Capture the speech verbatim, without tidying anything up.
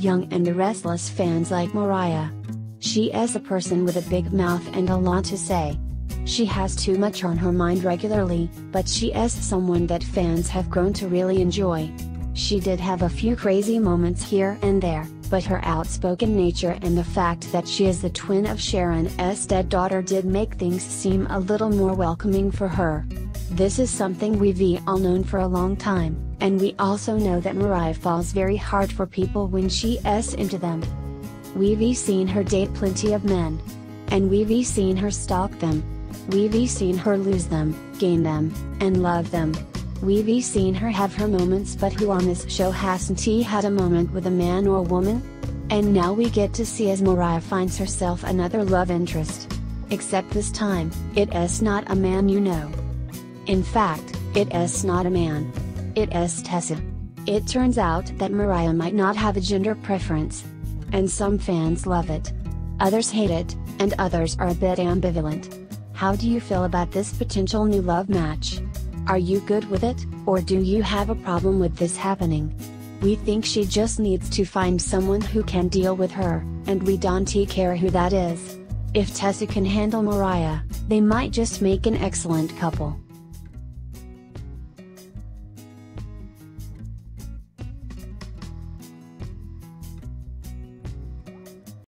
young and restless fans like Mariah. She is a person with a big mouth and a lot to say. She has too much on her mind regularly, but she is someone that fans have grown to really enjoy. She did have a few crazy moments here and there, but her outspoken nature and the fact that she is the twin of Sharon's dead daughter did make things seem a little more welcoming for her. This is something we've all known for a long time, and we also know that Mariah falls very hard for people when she is into them. We've seen her date plenty of men. And we've seen her stalk them. We've seen her lose them, gain them, and love them. We've seen her have her moments, but who on this show hasn't he had a moment with a man or woman? And now we get to see as Mariah finds herself another love interest. Except this time, it is not a man you know. In fact, it is not a man. It is Tessa. It turns out that Mariah might not have a gender preference. And some fans love it. Others hate it, and others are a bit ambivalent. How do you feel about this potential new love match? Are you good with it, or do you have a problem with this happening? We think she just needs to find someone who can deal with her, and we don't care who that is. If Tessa can handle Mariah, they might just make an excellent couple.